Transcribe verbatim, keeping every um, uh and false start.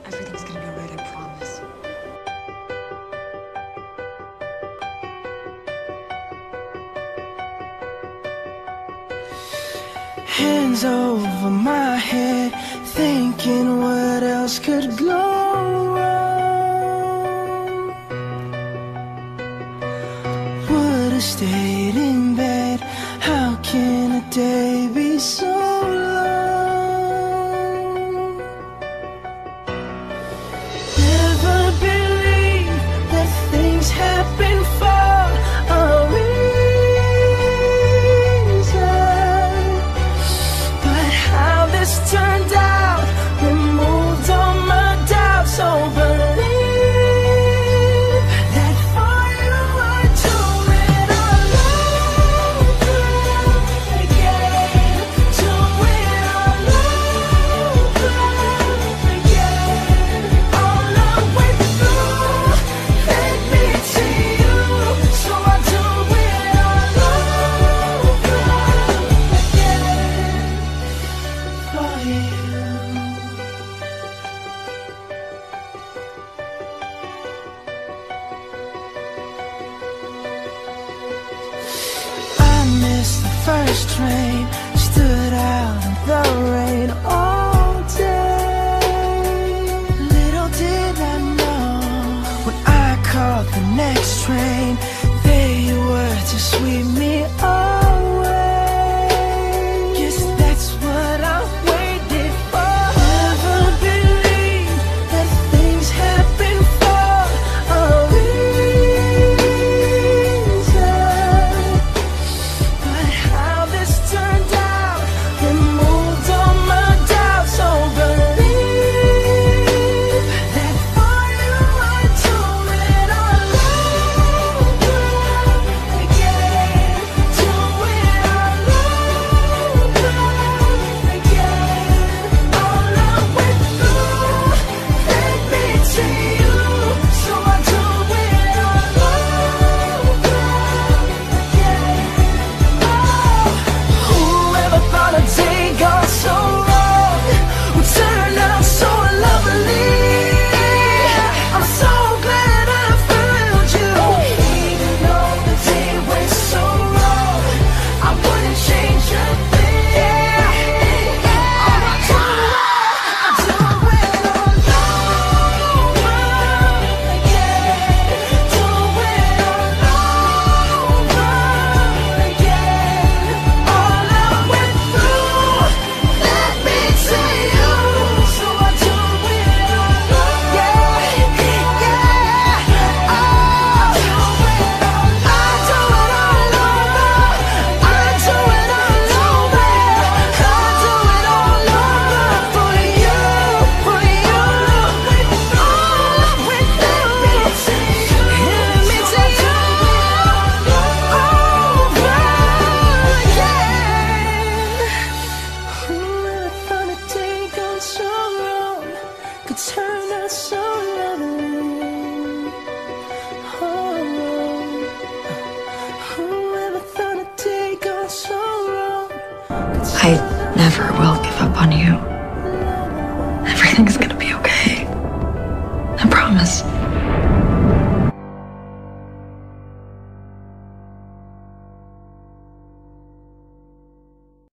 Everything's gonna be alright, I promise. Hands over my head, thinking what else could go wrong. Would've stayed in bed. How can a day be so long? Never believe that things happen for a reason, but how this turned out removed all my doubts. So believe that for you I'd do it all over again, do it all over again. All I went through led me to you, so I'll do it all over again for you. I missed the first train, stood out in the rain all day. Little did I know, when I caught the next train, they were to sweep me away. Guess that's what I waited for. Never believe that things happen for a reason, but how this turned out removed all my doubts. So believe that for you I'd do it all over again, do it all over again. All I went through led me to you, so I'll do it all over again. Oh, whoever thought a day gone so wrong would turn out so lovely? I'm so glad I found you. Even though the day went so wrong, I wouldn't change a thing. All I do, I do it all over again, do it all over again. All I went through led me to you, so I do it all over. Yeah, yeah. I do it all. I do it all over. I do it all over. I do it all over for you, for you. All with me to you, me to you over again. Whoever thought a day gone so wrong could turn out so lovely? Oh, whoever thought a day gone so wrong could I never will give up on you. Everything's gonna be okay. I promise.